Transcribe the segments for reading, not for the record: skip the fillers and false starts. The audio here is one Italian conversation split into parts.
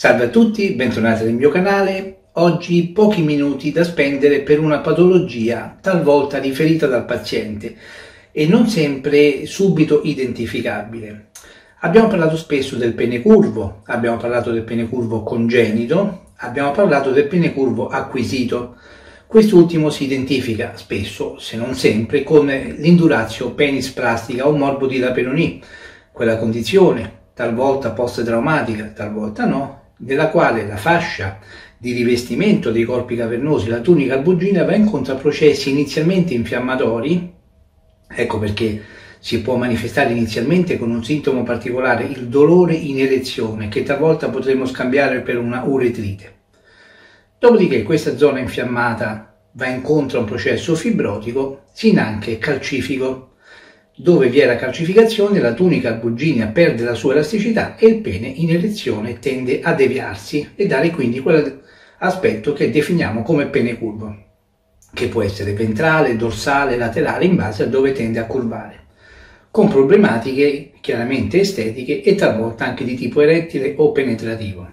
Salve a tutti, bentornati nel mio canale. Oggi pochi minuti da spendere per una patologia talvolta riferita dal paziente e non sempre subito identificabile. Abbiamo parlato spesso del pene curvo, abbiamo parlato del pene curvo congenito, abbiamo parlato del pene curvo acquisito. Quest'ultimo si identifica spesso, se non sempre, con l'induratio penis plastica o morbodilapenonie, quella condizione talvolta post-traumatica, talvolta no, nella quale la fascia di rivestimento dei corpi cavernosi, la tunica albugina, va incontro a processi inizialmente infiammatori. Ecco perché si può manifestare inizialmente con un sintomo particolare, il dolore in erezione, che talvolta potremo scambiare per una uretrite. Dopodiché questa zona infiammata va incontro a un processo fibrotico, sin anche calcifico. Dove vi è la calcificazione, la tunica albuginea perde la sua elasticità e il pene in erezione tende a deviarsi e dare quindi quell'aspetto che definiamo come pene curvo, che può essere ventrale, dorsale, laterale, in base a dove tende a curvare, con problematiche chiaramente estetiche e talvolta anche di tipo erettile o penetrativo.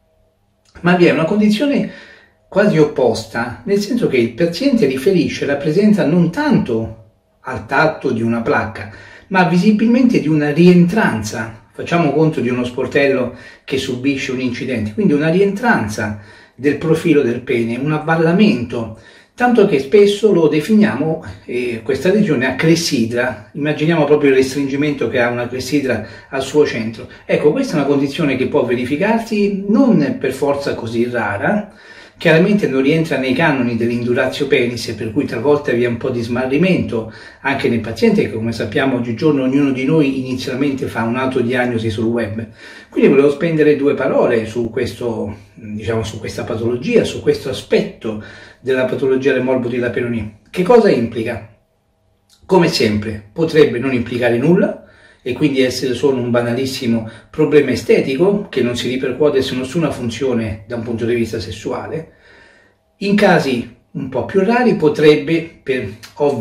Ma vi è una condizione quasi opposta, nel senso che il paziente riferisce la presenza non tanto al tatto di una placca, ma visibilmente di una rientranza. Facciamo conto di uno sportello che subisce un incidente, quindi una rientranza del profilo del pene, un avvallamento, tanto che spesso lo definiamo questa regione a clessidra. Immaginiamo proprio il restringimento che ha una clessidra al suo centro. Ecco, questa è una condizione che può verificarsi, non per forza così rara. Chiaramente non rientra nei canoni dell'induratio penis, per cui talvolta vi è un po' di smarrimento anche nel paziente, che come sappiamo oggigiorno ognuno di noi inizialmente fa un'autodiagnosi sul web. Quindi volevo spendere due parole su questo, su questa patologia, su questo aspetto della patologia del morbodilapenonie. Che cosa implica? Come sempre potrebbe non implicare nulla e quindi essere solo un banalissimo problema estetico che non si ripercuote su nessuna funzione da un punto di vista sessuale. In casi un po' più rari potrebbe, per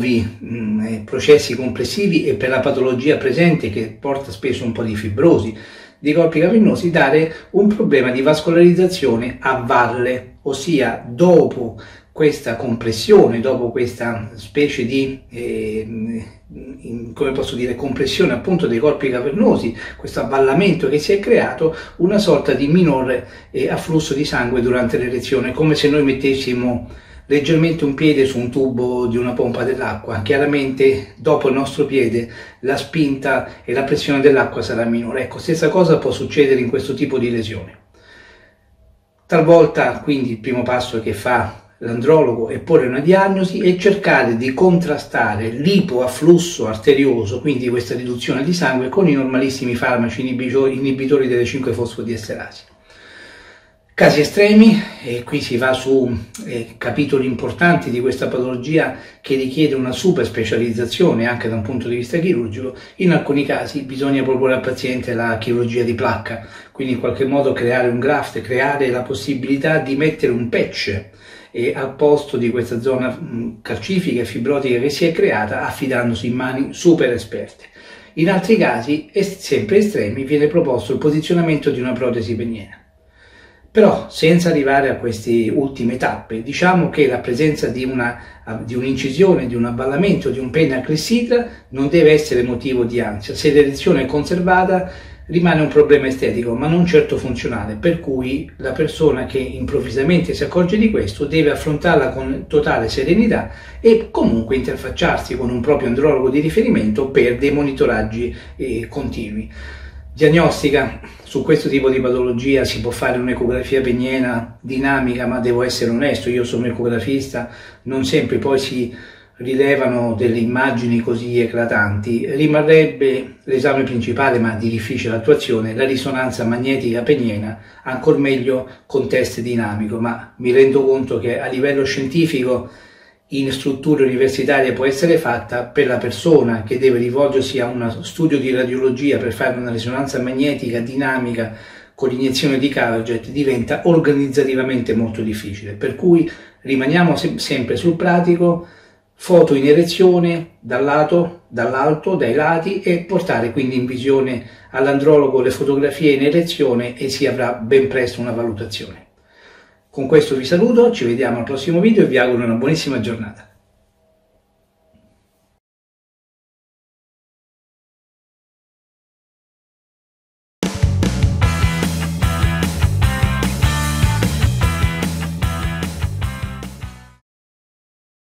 ovvi processi complessivi e per la patologia presente che porta spesso un po' di fibrosi dei corpi cavernosi, dare un problema di vascolarizzazione a valle, ossia dopo questa compressione, dopo questa specie di come posso dire, compressione appunto dei corpi cavernosi, questo avvallamento che si è creato, una sorta di minore afflusso di sangue durante l'erezione, come se noi mettessimo leggermente un piede su un tubo di una pompa dell'acqua. Chiaramente dopo il nostro piede la spinta e la pressione dell'acqua sarà minore. Ecco, stessa cosa può succedere in questo tipo di lesione. Talvolta quindi il primo passo che fa l'andrologo è porre una diagnosi e cercare di contrastare l'ipoafflusso arterioso, quindi questa riduzione di sangue, con i normalissimi farmaci inibitori delle 5-fosfodiesterasi. Casi estremi, e qui si va su capitoli importanti di questa patologia che richiede una super specializzazione anche da un punto di vista chirurgico. In alcuni casi bisogna proporre al paziente la chirurgia di placca, quindi in qualche modo creare un graft, creare la possibilità di mettere un patch al posto di questa zona calcifica e fibrotica che si è creata, affidandosi in mani super esperte. In altri casi, sempre estremi, viene proposto il posizionamento di una protesi peniena. Però, senza arrivare a queste ultime tappe, diciamo che la presenza di un'incisione, di un avvallamento, di un pene a clessidra non deve essere motivo di ansia. Se l'erezione è conservata, rimane un problema estetico, ma non certo funzionale, per cui la persona che improvvisamente si accorge di questo deve affrontarla con totale serenità e comunque interfacciarsi con un proprio andrologo di riferimento per dei monitoraggi continui. Diagnostica: su questo tipo di patologia si può fare un'ecografia peniena dinamica, ma devo essere onesto, io sono ecografista, non sempre poi si rilevano delle immagini così eclatanti. Rimarrebbe l'esame principale, ma di difficile attuazione, la risonanza magnetica peniena, ancor meglio con test dinamico, ma mi rendo conto che a livello scientifico in strutture universitarie può essere fatta. Per la persona che deve rivolgersi a uno studio di radiologia per fare una risonanza magnetica dinamica con l'iniezione di Carojet diventa organizzativamente molto difficile, per cui rimaniamo sempre sul pratico. foto in erezione dall'alto, dai lati, e portare quindi in visione all'andrologo le fotografie in erezione e si avrà ben presto una valutazione. Con questo vi saluto, ci vediamo al prossimo video e vi auguro una buonissima giornata.